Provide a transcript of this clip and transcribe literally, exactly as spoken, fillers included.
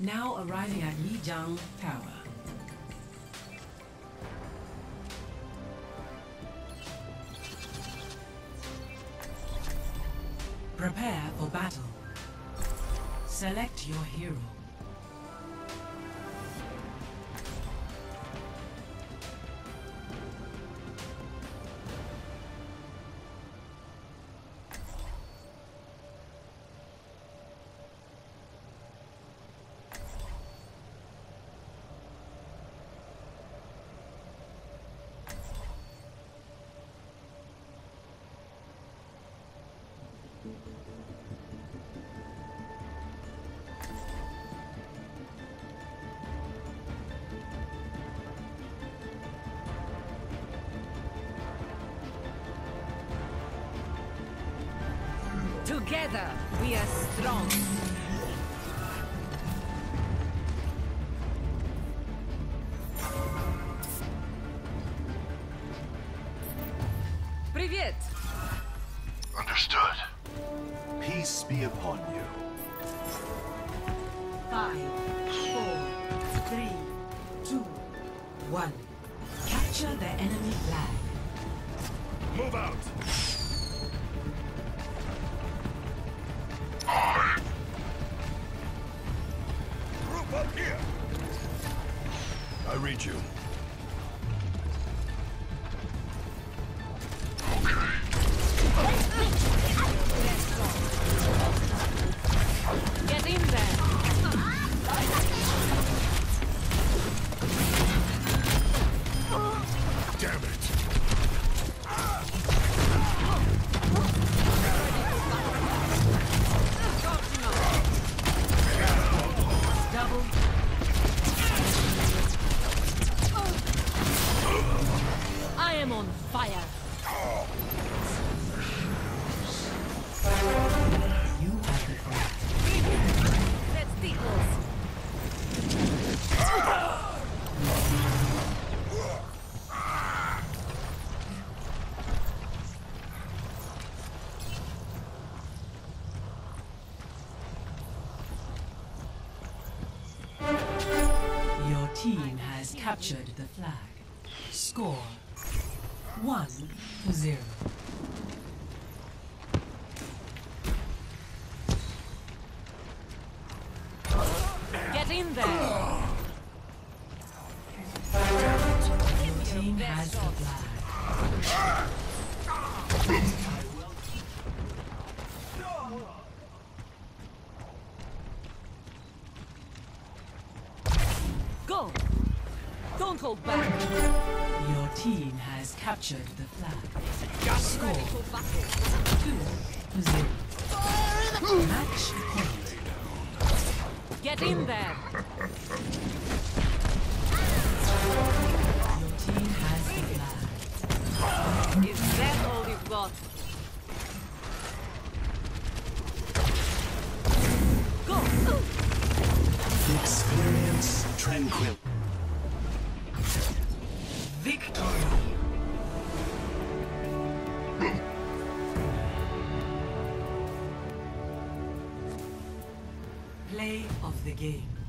Now arriving at Lijiang Tower. Prepare for battle. Select your hero. Together, we are strong. Привет! Understood. Peace be upon you. Five, four, three, two, one. Capture the enemy flag. Move out! Group up here! I read you. Get in there! Damn it! Double. I am on fire! You have the flag. Let's be close. Your team has captured the flag. Score one to zero. Get in there! Your team has the flag. Go! Don't hold back! Your team has captured the flag. Score Ready for battle! two to zero. Match point. Get in there! Your team has the flag. Is that all you've got? Go! Experience tranquil. Victory. Play of the game.